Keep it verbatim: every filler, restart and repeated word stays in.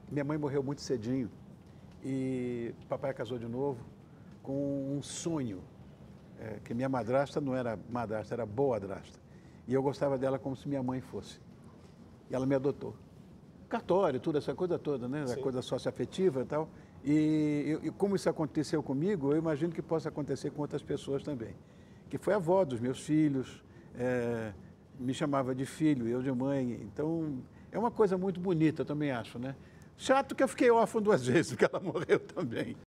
Minha mãe morreu muito cedinho e papai casou de novo com um sonho, é, que minha madrasta não era madrasta, era boadrasta. E eu gostava dela como se minha mãe fosse. E ela me adotou. Cartório, tudo, essa coisa toda, né? A coisa socioafetiva e tal. E, e como isso aconteceu comigo, eu imagino que possa acontecer com outras pessoas também. Que foi a avó dos meus filhos, é, me chamava de filho, eu de mãe. Então, é uma coisa muito bonita, eu também acho, né? Chato que eu fiquei órfão duas vezes, porque ela morreu também.